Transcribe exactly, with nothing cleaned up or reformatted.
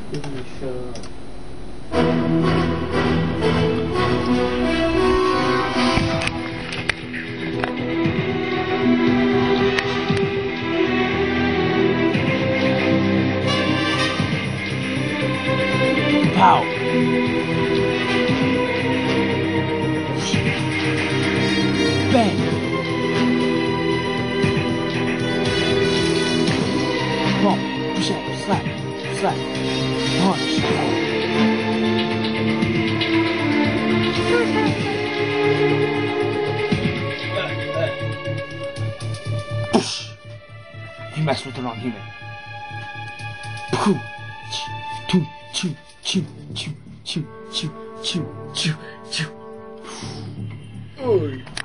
Give me a shot. Pow! Bang! Come on, push it, slap, slap, punch. You messed with the wrong human. Choo, choo, choo, choo, choo, choo, choo, choo, choo. Oi.